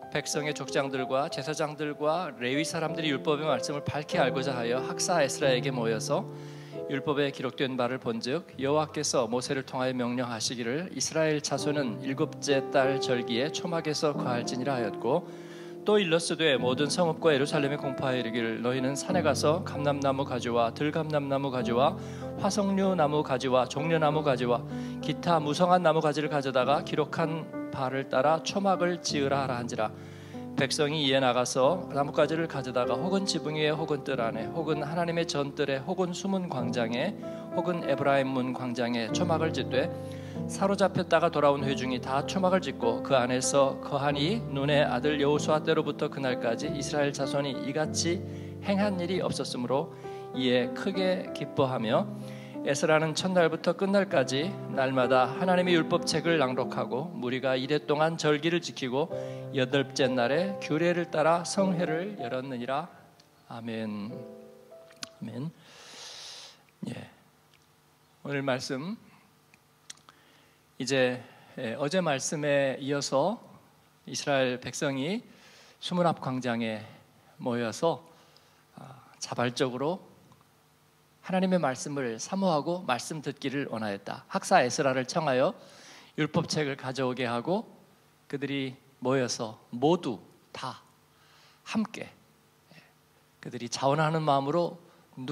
백성의 족장들과 제사장들과 레위 사람들이 율법의 말씀을 밝히 알고자 하여 학사 에스라에게 모여서 율법에 기록된 바를 본즉 여호와께서 모세를 통하여 명령하시기를 이스라엘 자손은 일곱째 달 절기에 초막에서 거할지니라 하였고 또 일러스되 모든 성읍과 예루살렘에 공포하여 이르기를 너희는 산에 가서 감람나무 가지와 들감람나무 가지와 화석류 나무 가지와 종려나무 가지와 기타 무성한 나무 가지를 가져다가 기록한 바를 따라 초막을 지으라 하라 한지라. 백성이 이에 나가서 나뭇가지를 가져다가 혹은 지붕 위에 혹은 뜰 안에 혹은 하나님의 전뜰에 혹은 수문 광장에 혹은 에브라임 문 광장에 초막을 짓되 사로잡혔다가 돌아온 회중이 다 초막을 짓고 그 안에서 거하니 눈의 아들 여호수아 때로부터 그날까지 이스라엘 자손이 이같이 행한 일이 없었으므로 이에 크게 기뻐하며 에스라는 첫날부터 끝날까지 날마다 하나님의 율법책을 낭독하고 무리가 이래 동안 절기를 지키고 여덟째 날에 규례를 따라 성회를 열었느니라. 아멘. 아멘. 예. 오늘 말씀 이제 어제 말씀에 이어서 이스라엘 백성이 수문 앞 광장에 모여서 자발적으로 하나님의 말씀을 사모하고 말씀 듣기를 원하였다. 학사 에스라를 청하여 율법책을 가져오게 하고 그들이 모여서 모두 다 함께 그들이 자원하는 마음으로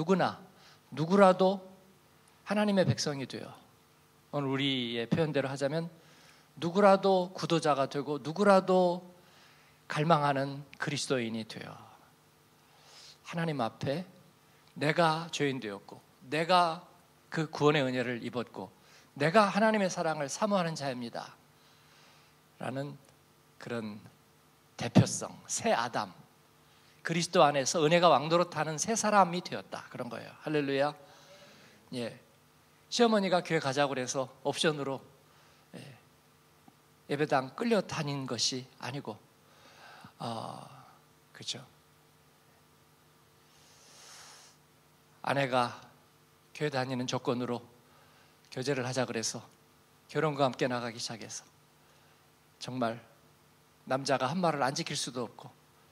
누구라도 하나님의 백성이 되어 오늘 우리의 표현대로 하자면 누구라도 구도자가 되고 누구라도 갈망하는 그리스도인이 되어 하나님 앞에 내가 죄인 되었고 내가 그 구원의 은혜를 입었고 내가 하나님의 사랑을 사모하는 자입니다 라는 그런 대표성, 새 아담, 그리스도 안에서 은혜가 왕노릇하는 새 사람이 되었다, 그런 거예요. 할렐루야. 예. 시어머니가 교회 가자고 그래서 옵션으로 예배당 끌려다닌 것이 아니고 그렇죠. 아내가 교회 다니는 조건으로 교제를 하자 그래서 결혼과 함께 나가기 시작해서 정말 남자가 한 말을 안 지킬 수도 없고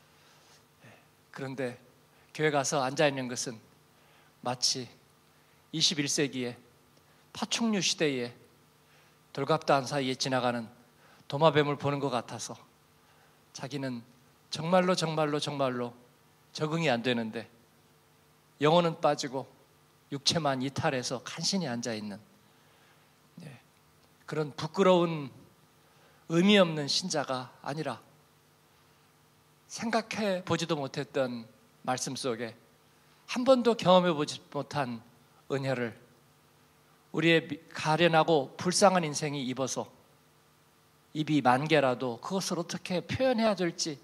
그런데 교회 가서 앉아있는 것은 마치 21세기에 파충류 시대에 돌갑다한 사이에 지나가는 도마뱀을 보는 것 같아서 자기는 정말로 적응이 안 되는데 영혼은 빠지고 육체만 이탈해서 간신히 앉아있는 그런 부끄러운 의미 없는 신자가 아니라 생각해 보지도 못했던 말씀 속에 한 번도 경험해 보지 못한 은혜를 우리의 가련하고 불쌍한 인생이 입어서 입이 만 개라도 그것을 어떻게 표현해야 될지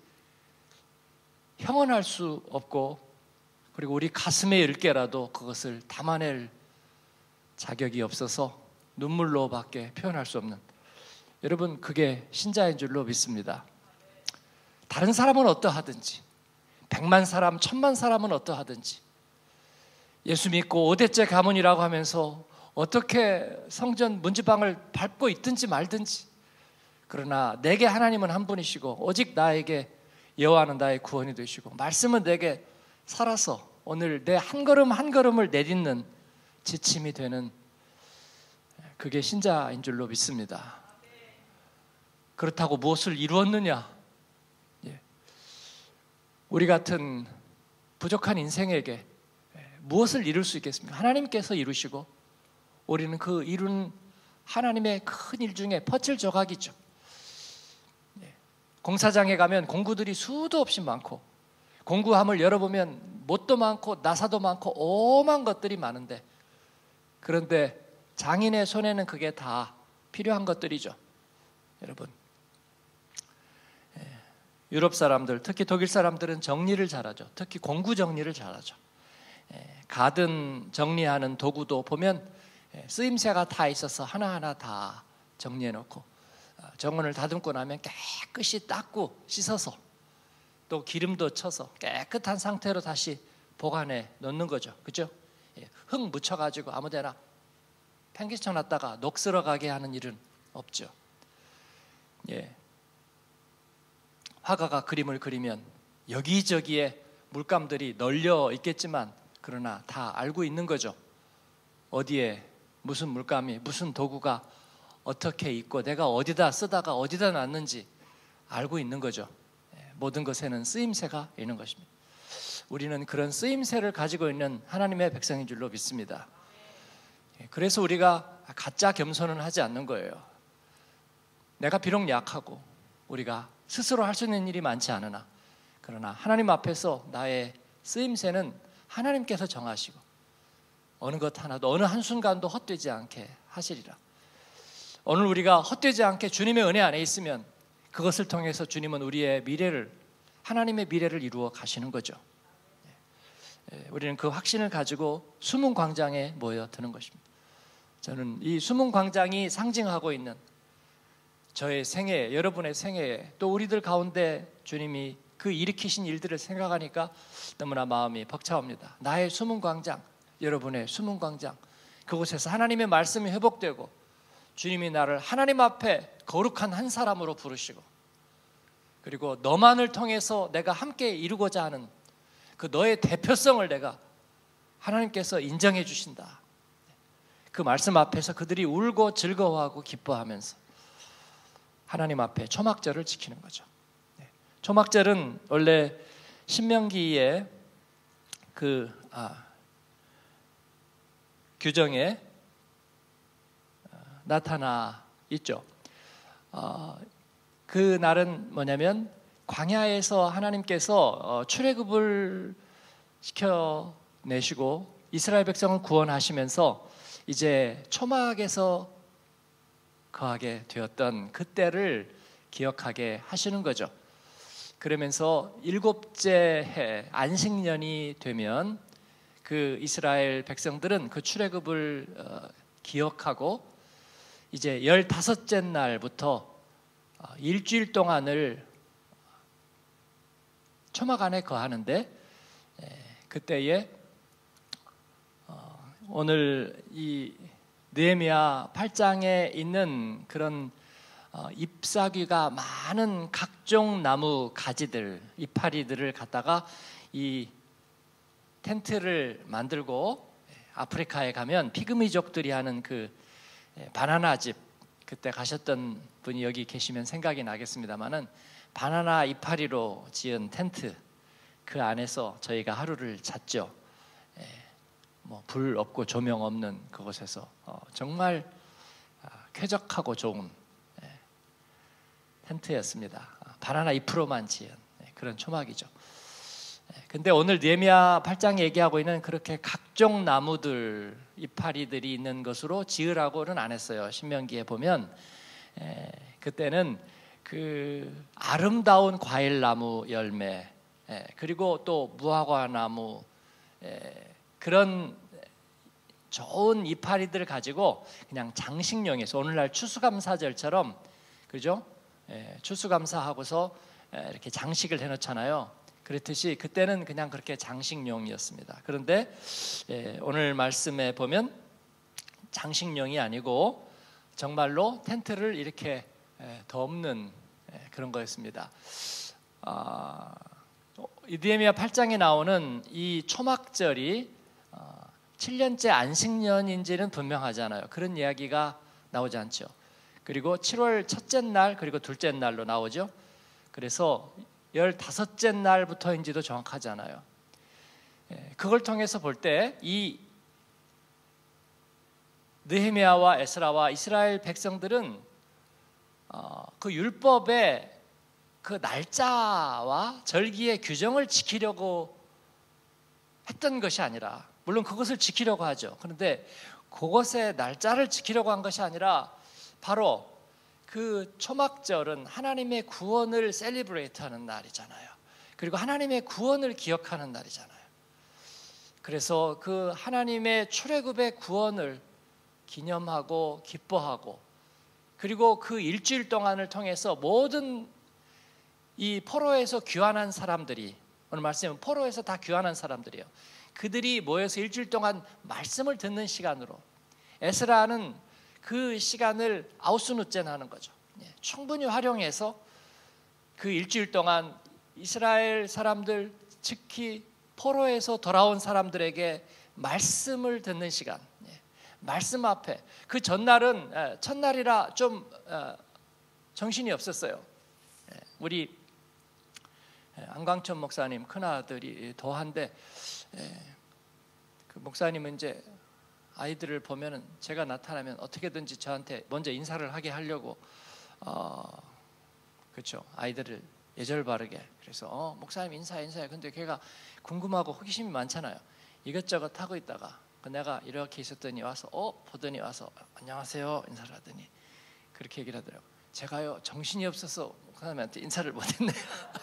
형언할 수 없고 그리고 우리 가슴에 일개라도 그것을 담아낼 자격이 없어서 눈물로밖에 표현할 수 없는 여러분, 그게 신자인 줄로 믿습니다. 다른 사람은 어떠하든지 100만 사람, 1000만 사람은 어떠하든지 예수 믿고 5대째 가문이라고 하면서 어떻게 성전 문지방을 밟고 있든지 말든지 그러나 내게 하나님은 한 분이시고 오직 나에게 여호와는 나의 구원이 되시고 말씀은 내게 살아서 오늘 내 한 걸음 한 걸음을 내딛는 지침이 되는 그게 신자인 줄로 믿습니다. 그렇다고 무엇을 이루었느냐? 우리 같은 부족한 인생에게 무엇을 이룰 수 있겠습니까? 하나님께서 이루시고 우리는 그 이룬 하나님의 큰 일 중에 퍼즐 조각이죠. 공사장에 가면 공구들이 수도 없이 많고 공구함을 열어보면 못도 많고 나사도 많고 오만 것들이 많은데 그런데 장인의 손에는 그게 다 필요한 것들이죠. 여러분, 유럽 사람들, 특히 독일 사람들은 정리를 잘하죠. 특히 공구 정리를 잘하죠. 가든 정리하는 도구도 보면 쓰임새가 다 있어서 하나하나 다 정리해놓고 정원을 다듬고 나면 깨끗이 닦고 씻어서 또 기름도 쳐서 깨끗한 상태로 다시 보관해 놓는 거죠. 그죠? 흙 묻혀가지고 아무데나 팽개쳐 놨다가 녹슬어가게 하는 일은 없죠. 화가가 그림을 그리면 여기저기에 물감들이 널려 있겠지만 그러나 다 알고 있는 거죠. 어디에 무슨 물감이, 무슨 도구가 어떻게 있고 내가 어디다 쓰다가 어디다 놨는지 알고 있는 거죠. 모든 것에는 쓰임새가 있는 것입니다. 우리는 그런 쓰임새를 가지고 있는 하나님의 백성인 줄로 믿습니다. 그래서 우리가 가짜 겸손은 하지 않는 거예요. 내가 비록 약하고 우리가 스스로 할 수 있는 일이 많지 않으나 그러나 하나님 앞에서 나의 쓰임새는 하나님께서 정하시고 어느 것 하나도 어느 한순간도 헛되지 않게 하시리라. 오늘 우리가 헛되지 않게 주님의 은혜 안에 있으면 그것을 통해서 주님은 우리의 미래를, 하나님의 미래를 이루어 가시는 거죠. 우리는 그 확신을 가지고 숨은 광장에 모여드는 것입니다. 저는 이 숨은 광장이 상징하고 있는 저의 생애, 여러분의 생애에 또 우리들 가운데 주님이 그 일으키신 일들을 생각하니까 너무나 마음이 벅차옵니다. 나의 숨은 광장, 여러분의 숨은 광장, 그곳에서 하나님의 말씀이 회복되고 주님이 나를 하나님 앞에 거룩한 한 사람으로 부르시고 그리고 너만을 통해서 내가 함께 이루고자 하는 그 너의 대표성을 내가 하나님께서 인정해 주신다. 그 말씀 앞에서 그들이 울고 즐거워하고 기뻐하면서 하나님 앞에 초막절을 지키는 거죠. 초막절은 원래 신명기의 그 규정에 나타나 있죠. 그 날은 뭐냐면 광야에서 하나님께서 출애굽을 시켜내시고 이스라엘 백성을 구원하시면서 이제 초막에서 거하게 되었던 그때를 기억하게 하시는 거죠. 그러면서 7째 해 안식년이 되면 그 이스라엘 백성들은 그 출애굽을 기억하고 이제 15째 날부터 일주일 동안을 초막 안에 거하는데 그때에 오늘 이 느헤미야 8장에 있는 그런 잎사귀가 많은 각종 나무 가지들, 이파리들을 갖다가 이 텐트를 만들고 아프리카에 가면 피그미족들이 하는 그 바나나 집, 그때 가셨던 분이 여기 계시면 생각이 나겠습니다만은 바나나 이파리로 지은 텐트, 그 안에서 저희가 하루를 잤죠. 뭐 불 없고 조명 없는 그곳에서 정말 쾌적하고 좋은 텐트였습니다. 바나나 잎으로만 지은 그런 초막이죠. 근데 오늘 느헤미야 8장 얘기하고 있는 그렇게 각종 나무들, 이파리들이 있는 것으로 지으라고는 안 했어요. 신명기에 보면 그때는 그 아름다운 과일나무 열매, 그리고 또 무화과나무, 그런 좋은 이파리들을 가지고 그냥 장식용에서 오늘날 추수감사절처럼, 그죠? 추수감사하고서 이렇게 장식을 해놓잖아요. 그렇듯이 그때는 그냥 그렇게 장식용이었습니다. 그런데 오늘 말씀에 보면 장식용이 아니고 정말로 텐트를 이렇게 덮는 그런 거였습니다. 느헤미야 8장에 나오는 이 초막절이 7년째 안식년인지는 분명하잖아요. 그런 이야기가 나오지 않죠. 그리고 7월 첫째 날 그리고 둘째 날로 나오죠. 그래서 15째 날부터인지도 정확하지 않아요. 그걸 통해서 볼 때 이 느헤미야와 에스라와 이스라엘 백성들은 그 율법의 그 날짜와 절기의 규정을 지키려고 했던 것이 아니라, 물론 그것을 지키려고 하죠. 그런데 그것의 날짜를 지키려고 한 것이 아니라 바로 그 초막절은 하나님의 구원을 셀리브레이트하는 날이잖아요. 그리고 하나님의 구원을 기억하는 날이잖아요. 그래서 그 하나님의 출애굽의 구원을 기념하고 기뻐하고, 그리고 그 일주일 동안을 통해서 모든 이 포로에서 귀환한 사람들이, 오늘 말씀은 포로에서 다 귀환한 사람들이에요. 그들이 모여서 일주일 동안 말씀을 듣는 시간으로, 에스라는 그 시간을 아우스누젠 하는 거죠. 충분히 활용해서 그 일주일 동안 이스라엘 사람들, 특히 포로에서 돌아온 사람들에게 말씀을 듣는 시간, 말씀 앞에. 그 전날은 첫날이라 좀 정신이 없었어요. 우리 안광천 목사님 큰아들이 도한데, 그 목사님은 이제 아이들을 보면은 제가 나타나면 어떻게든지 저한테 먼저 인사를 하게 하려고 그렇죠, 아이들을 예절 바르게. 그래서 목사님 인사해. 근데 걔가 궁금하고 호기심이 많잖아요. 이것저것 하고 있다가 내가 이렇게 있었더니 와서 보더니 와서 안녕하세요 인사를 하더니 그렇게 얘기를 하더라고요. 제가요 정신이 없어서 목사님한테 인사를 못했네요.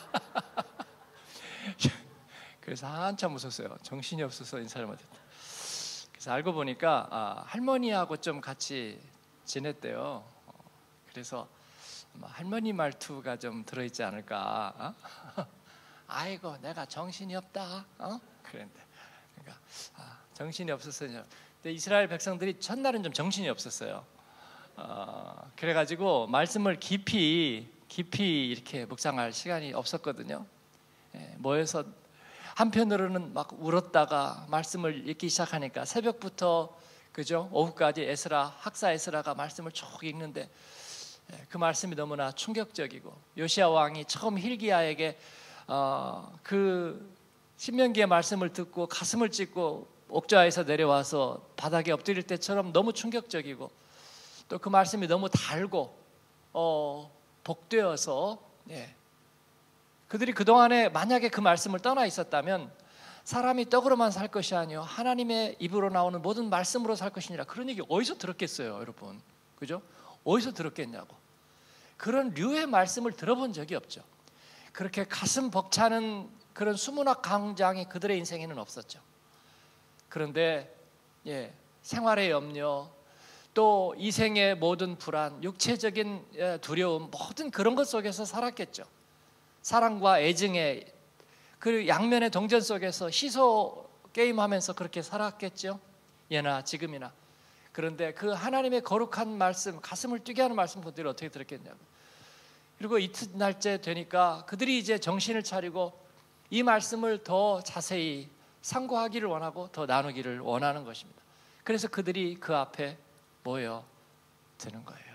그래서 한참 웃었어요. 정신이 없어서 인사를 못했다. 그래서 알고 보니까 할머니하고 좀 같이 지냈대요. 그래서 할머니 말투가 좀 들어있지 않을까. 아이고 내가 정신이 없다. 그랬는데, 그러니까 정신이 없었어. 근데 이스라엘 백성들이 첫날은 좀 정신이 없었어요. 그래가지고 말씀을 깊이 이렇게 묵상할 시간이 없었거든요. 모여서 한편으로는 막 울었다가 말씀을 읽기 시작하니까 새벽부터 그죠, 오후까지 학사 에스라가 말씀을 쭉 읽는데 그 말씀이 너무나 충격적이고, 요시야 왕이 처음 hil기야에게 그 신명기의 말씀을 듣고 가슴을 찢고 옥좌에서 내려와서 바닥에 엎드릴 때처럼 너무 충격적이고, 또 그 말씀이 너무 달고 복되어서 그들이 그동안에 만약에 그 말씀을 떠나 있었다면 사람이 떡으로만 살 것이 아니요 하나님의 입으로 나오는 모든 말씀으로 살 것이니라. 그런 얘기 어디서 들었겠어요, 여러분? 그죠? 어디서 들었겠냐고. 그런 류의 말씀을 들어본 적이 없죠. 그렇게 가슴 벅차는 그런 수문학 강장이 그들의 인생에는 없었죠. 그런데 생활의 염려, 또 이생의 모든 불안, 육체적인 두려움, 모든 그런 것 속에서 살았겠죠. 사랑과 애증의 그 양면의 동전 속에서 시소 게임하면서 그렇게 살았겠죠. 예나 지금이나. 그런데 그 하나님의 거룩한 말씀, 가슴을 뛰게 하는 말씀 그들이 어떻게 들었겠냐고. 그리고 이튿날째 되니까 그들이 이제 정신을 차리고 이 말씀을 더 자세히 상고하기를 원하고 더 나누기를 원하는 것입니다. 그래서 그들이 그 앞에 모여 드는 거예요.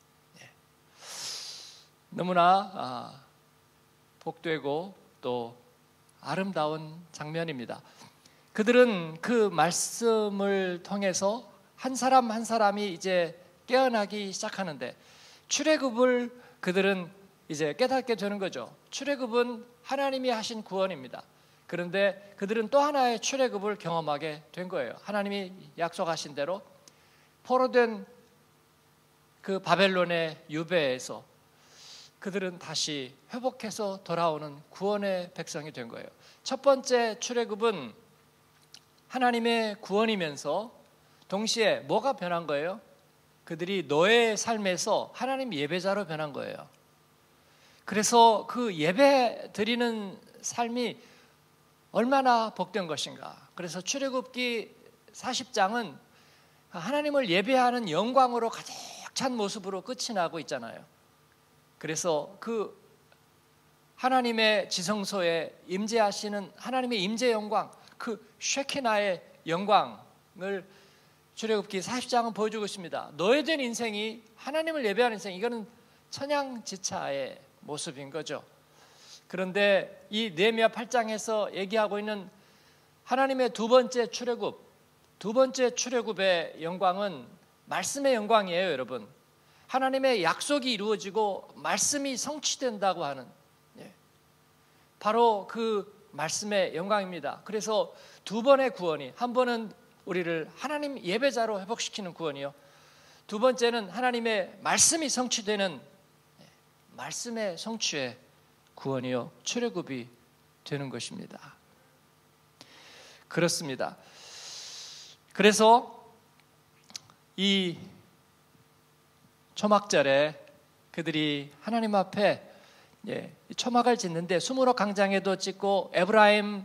너무나 복되고 또 아름다운 장면입니다. 그들은 그 말씀을 통해서 한 사람 한 사람이 이제 깨어나기 시작하는데, 출애굽을 그들은 이제 깨닫게 되는 거죠. 출애굽은 하나님이 하신 구원입니다. 그런데 그들은 또 하나의 출애굽을 경험하게 된 거예요. 하나님이 약속하신 대로 포로된 그 바벨론의 유배에서 그들은 다시 회복해서 돌아오는 구원의 백성이 된 거예요. 첫 번째 출애굽은 하나님의 구원이면서 동시에 뭐가 변한 거예요? 그들이 노예의 삶에서 하나님 예배자로 변한 거예요. 그래서 그 예배 드리는 삶이 얼마나 복된 것인가. 그래서 출애굽기 40장은 하나님을 예배하는 영광으로 가득 찬 모습으로 끝이 나고 있잖아요. 그래서 그 하나님의 지성소에 임재하시는 하나님의 임재 영광, 그 쉐키나의 영광을 출애굽기 40장은 보여주고 있습니다. 노예된 인생이 하나님을 예배하는 인생, 이거는 천양지차의 모습인 거죠. 그런데 이 느헤미야 8장에서 얘기하고 있는 하나님의 두 번째 출애굽의 영광은 말씀의 영광이에요, 여러분. 하나님의 약속이 이루어지고 말씀이 성취된다고 하는, 바로 그 말씀의 영광입니다. 그래서 두 번의 구원이, 한 번은 우리를 하나님 예배자로 회복시키는 구원이요, 두 번째는 하나님의 말씀이 성취되는 말씀의 성취의 구원이요, 출애굽이 되는 것입니다. 그렇습니다. 그래서 이 초막절에 그들이 하나님 앞에 초막을 짓는데, 수므로 광장에도 짓고 에브라임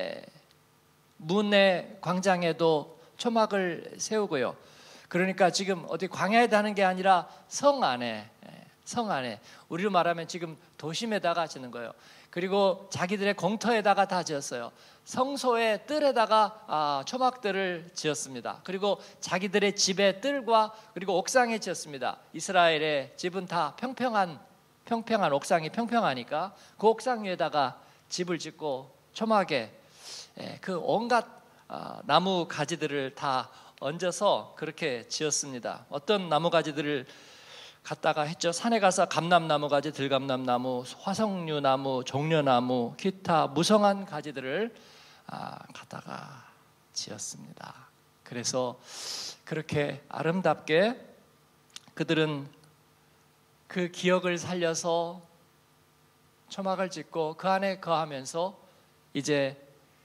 문의 광장에도 초막을 세우고요. 그러니까 지금 어디 광야에 다는 게 아니라 성 안에 성 안에, 우리로 말하면 지금 도심에다가 짓는 거예요. 그리고 자기들의 공터에다가 다 지었어요. 성소의 뜰에다가 초막들을 지었습니다. 그리고 자기들의 집의 뜰과 그리고 옥상에 지었습니다. 이스라엘의 집은 다 평평한 옥상이 평평하니까 그 옥상 위에다가 집을 짓고 초막에 그 온갖 나무 가지들을 다 얹어서 그렇게 지었습니다. 어떤 나무 가지들을 갖다가 했죠. 산에 가서 감람나무 가지, 들감람나무, 화석류나무, 종려나무, 기타 무성한 가지들을 갖다가 지었습니다. 그래서 그렇게 아름답게 그들은 그 기억을 살려서 초막을 짓고 그 안에 거하면서 이제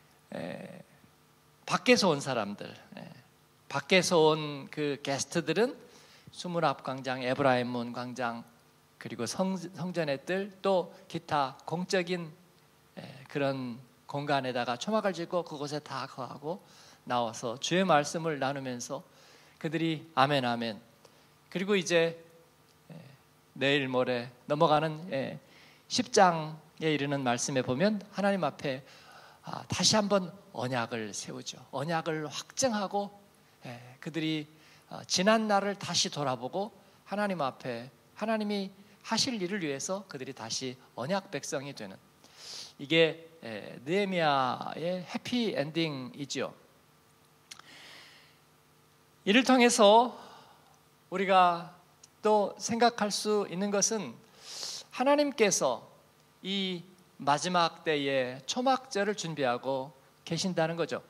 밖에서 온 사람들, 밖에서 온 그 게스트들은 수문 앞 광장, 에브라임 문 광장, 그리고 성전의 뜰, 또 기타 공적인 그런 공간에다가 초막을 짓고 그곳에 다 거하고 나와서 주의 말씀을 나누면서 그들이 아멘 아멘. 그리고 이제 내일 모레 넘어가는 10장에 이르는 말씀에 보면 하나님 앞에 다시 한번 언약을 세우죠. 언약을 확증하고 그들이 지난 날을 다시 돌아보고 하나님 앞에 하나님이 하실 일을 위해서 그들이 다시 언약 백성이 되는, 이게 느헤미야의 해피 엔딩이죠. 이를 통해서 우리가 또 생각할 수 있는 것은 하나님께서 이 마지막 때에 초막절을 준비하고 계신다는 거죠.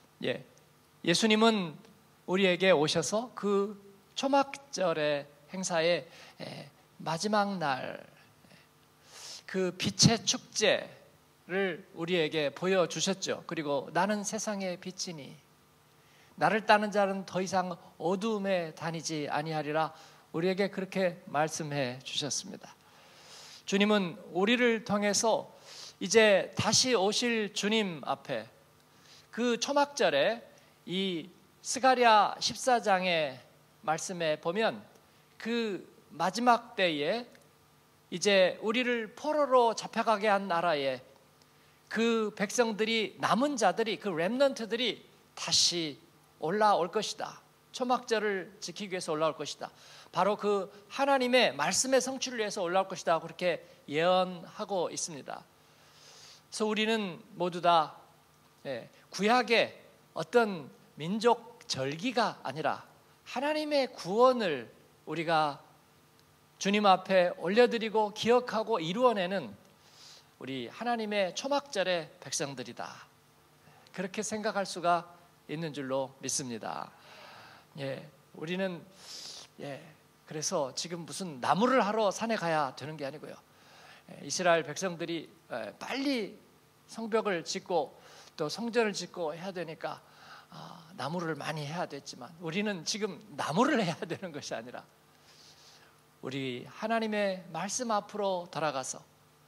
예수님은 우리에게 오셔서 그 초막절의 행사의 마지막 날 그 빛의 축제를 우리에게 보여주셨죠. 그리고 나는 세상의 빛이니 나를 따르는 자는 더 이상 어두움에 다니지 아니하리라 우리에게 그렇게 말씀해 주셨습니다. 주님은 우리를 통해서 이제 다시 오실 주님 앞에 그 초막절에 이 스가랴 14장의 말씀에 보면 그 마지막 때에 이제 우리를 포로로 잡혀가게 한 나라에 그 백성들이, 남은 자들이, 그 렘넌트들이 다시 올라올 것이다. 초막절을 지키기 위해서 올라올 것이다. 바로 그 하나님의 말씀의 성취를 위해서 올라올 것이다. 그렇게 예언하고 있습니다. 그래서 우리는 모두 다 구약의 어떤 민족 절기가 아니라 하나님의 구원을 우리가 주님 앞에 올려드리고 기억하고 이루어내는 우리 하나님의 초막절의 백성들이다. 그렇게 생각할 수가 있는 줄로 믿습니다. 우리는 그래서 지금 무슨 나무를 하러 산에 가야 되는 게 아니고요. 이스라엘 백성들이 빨리 성벽을 짓고 또 성전을 짓고 해야 되니까 나무를 많이 해야 됐지만 우리는 지금 나무를 해야 되는 것이 아니라 우리 하나님의 말씀 앞으로 돌아가서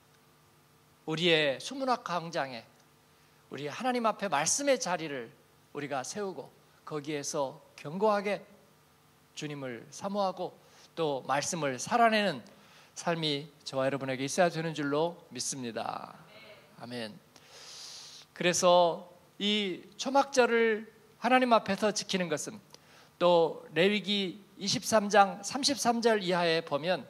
우리의 수문학 광장에 우리 하나님 앞에 말씀의 자리를 우리가 세우고 거기에서 견고하게 주님을 사모하고 또 말씀을 살아내는 삶이 저와 여러분에게 있어야 되는 줄로 믿습니다. 아멘. 그래서 이 초막절을 하나님 앞에서 지키는 것은 또 레위기 23장 33절 이하에 보면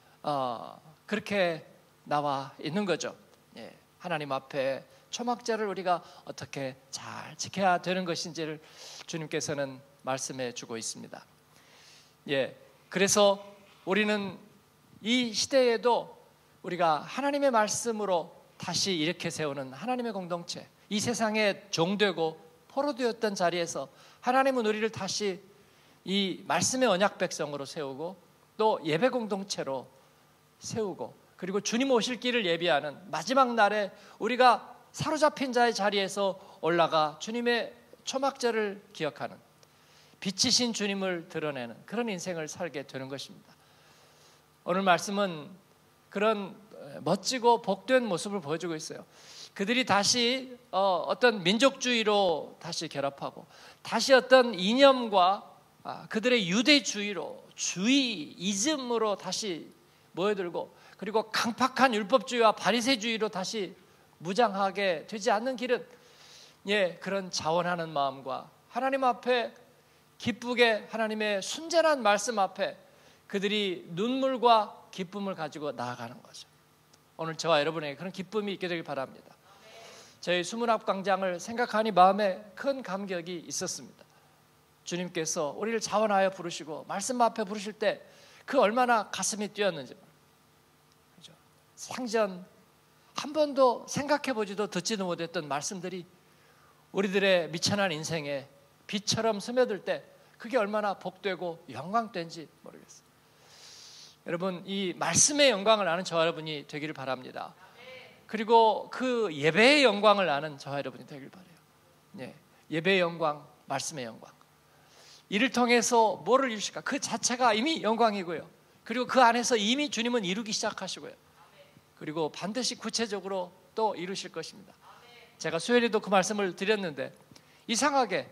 그렇게 나와 있는 거죠. 하나님 앞에 초막절을 우리가 어떻게 잘 지켜야 되는 것인지를 주님께서는 말씀해 주고 있습니다. 그래서 우리는 이 시대에도 우리가 하나님의 말씀으로 다시 일으켜 세우는 하나님의 공동체, 이 세상에 종되고 포로되었던 자리에서 하나님은 우리를 다시 이 말씀의 언약 백성으로 세우고 또 예배 공동체로 세우고 그리고 주님 오실 길을 예비하는 마지막 날에 우리가 사로잡힌 자의 자리에서 올라가 주님의 초막절을 기억하는 빛이신 주님을 드러내는 그런 인생을 살게 되는 것입니다. 오늘 말씀은 그런 멋지고 복된 모습을 보여주고 있어요. 그들이 다시 어떤 민족주의로 다시 결합하고 다시 어떤 이념과 그들의 유대주의로 주의이즘으로 다시 모여들고 그리고 강팍한 율법주의와 바리새주의로 다시 무장하게 되지 않는 길은 그런 자원하는 마음과 하나님 앞에 기쁘게 하나님의 순전한 말씀 앞에 그들이 눈물과 기쁨을 가지고 나아가는 거죠. 오늘 저와 여러분에게 그런 기쁨이 있게 되길 바랍니다. 저희 수문학 광장을 생각하니 마음에 큰 감격이 있었습니다. 주님께서 우리를 자원하여 부르시고 말씀 앞에 부르실 때 그 얼마나 가슴이 뛰었는지, 그렇죠? 생전 한 번도 생각해보지도 듣지도 못했던 말씀들이 우리들의 미천한 인생에 빛처럼 스며들 때 그게 얼마나 복되고 영광된지 모르겠어요. 여러분, 이 말씀의 영광을 아는 저와 여러분이 되기를 바랍니다. 그리고 그 예배의 영광을 아는 저와 여러분이 되길 바라요. 예배의 영광, 말씀의 영광. 이를 통해서 뭐를 이루실까? 그 자체가 이미 영광이고요. 그리고 그 안에서 이미 주님은 이루기 시작하시고요. 그리고 반드시 구체적으로 또 이루실 것입니다. 제가 수요일에도 그 말씀을 드렸는데 이상하게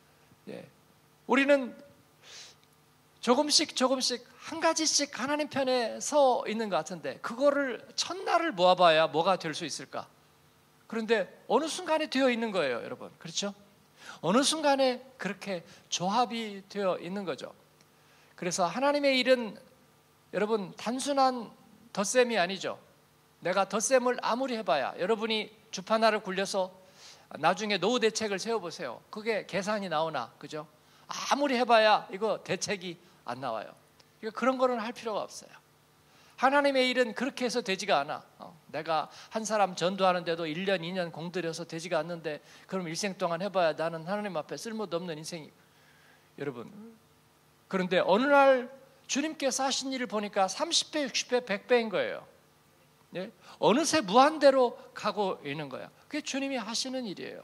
우리는 조금씩 한 가지씩 하나님 편에 서 있는 것 같은데 그거를 첫날을 모아봐야 뭐가 될 수 있을까? 그런데 어느 순간에 되어 있는 거예요, 여러분. 그렇죠? 어느 순간에 그렇게 조합이 되어 있는 거죠. 그래서 하나님의 일은 여러분 단순한 덧셈이 아니죠. 내가 덧셈을 아무리 해봐야 여러분이 주파나를 굴려서 나중에 노후 대책을 세워보세요. 그게 계산이 나오나, 그죠? 아무리 해봐야 이거 대책이 안 나와요. 그러니까 그런 거는 할 필요가 없어요. 하나님의 일은 그렇게 해서 되지가 않아. 내가 한 사람 전도하는데도 1년 2년 공들여서 되지가 않는데 그럼 일생 동안 해봐야 나는 하나님 앞에 쓸모도 없는 인생이. 여러분, 그런데 어느 날 주님께서 하신 일을 보니까 30배, 60배, 100배인 거예요. 어느새 무한대로 가고 있는 거야. 그게 주님이 하시는 일이에요.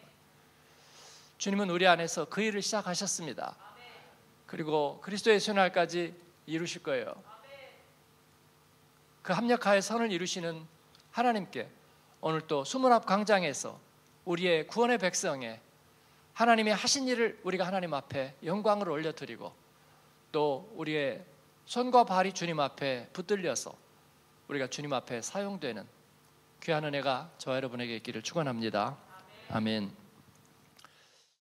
주님은 우리 안에서 그 일을 시작하셨습니다. 그리고 그리스도의 순환까지 이루실 거예요. 그 합력하에 선을 이루시는 하나님께 오늘 또 수문앞 광장에서 우리의 구원의 백성에 하나님이 하신 일을 우리가 하나님 앞에 영광을 올려드리고 또 우리의 손과 발이 주님 앞에 붙들려서 우리가 주님 앞에 사용되는 귀한 은혜가 저와 여러분에게 있기를 축원합니다. 아멘.